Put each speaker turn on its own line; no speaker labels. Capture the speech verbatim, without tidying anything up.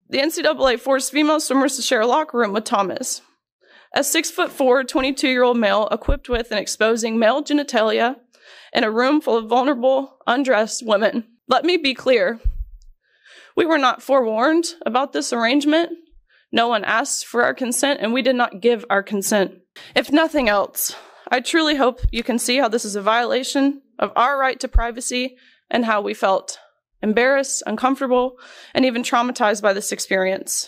The N C double A forced female swimmers to share a locker room with Thomas, a six foot four, twenty-two-year-old male equipped with and exposing male genitalia in a room full of vulnerable, undressed women. Let me be clear. We were not forewarned about this arrangement. No one asked for our consent, and we did not give our consent. If nothing else, I truly hope you can see how this is a violation of our right to privacy and how we felt embarrassed, uncomfortable, and even traumatized by this experience.